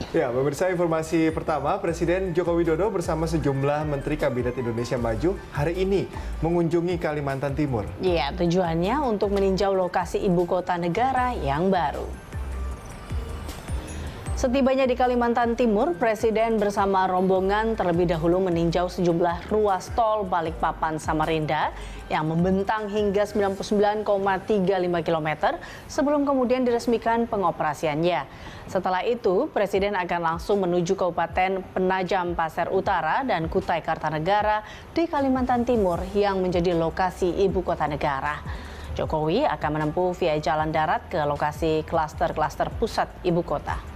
Ya, pemirsa, informasi pertama, Presiden Joko Widodo bersama sejumlah Menteri Kabinet Indonesia Maju hari ini mengunjungi Kalimantan Timur. Ya, tujuannya untuk meninjau lokasi ibu kota negara yang baru. Setibanya di Kalimantan Timur, Presiden bersama rombongan terlebih dahulu meninjau sejumlah ruas tol Balikpapan Samarinda yang membentang hingga 99,35 km sebelum kemudian diresmikan pengoperasiannya. Setelah itu, Presiden akan langsung menuju Kabupaten Penajam Pasir Utara dan Kutai Kartanegara di Kalimantan Timur yang menjadi lokasi ibu kota negara. Jokowi akan menempuh via jalan darat ke lokasi klaster-klaster pusat ibu kota.